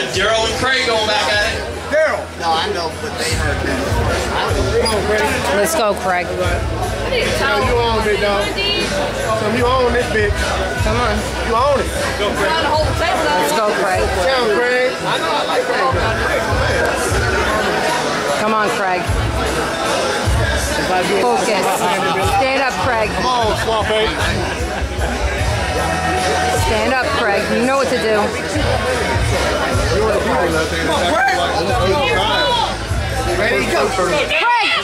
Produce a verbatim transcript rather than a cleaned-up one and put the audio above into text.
Daryl and Craig going back at it. Daryl. No, I know, but they heard that. Come on, Craig. Let's go, Craig. So you own it, dog. So you own this bitch. Come on. You own it. Go, Craig. Let's go, Craig. Down, Craig. I know I like Craig. Come on, Craig. Focus. Stand up, Craig. Come on, Swamp Eight. Stand up, Craig. You know what to do. Come on, Craig. Ready, go. Craig!